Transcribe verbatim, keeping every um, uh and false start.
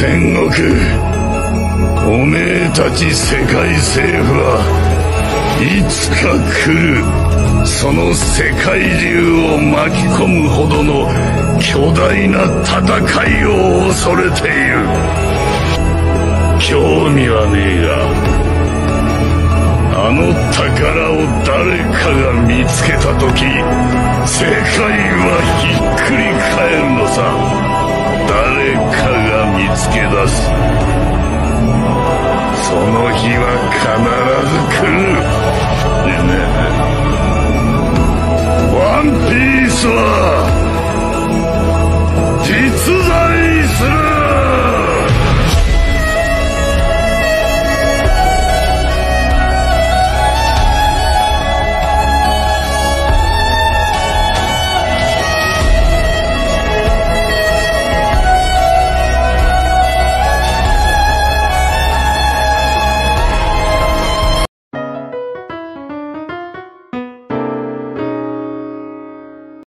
戦国、おめえたち世界政府はいつか来るその世界中を巻き込むほどの巨大な戦いを恐れている。興味はねえが、あの宝を誰かが見つけた時、世界はひっくり返るのさ。誰かが見つけ出す。その日は必ず来る。でね、ワンピースは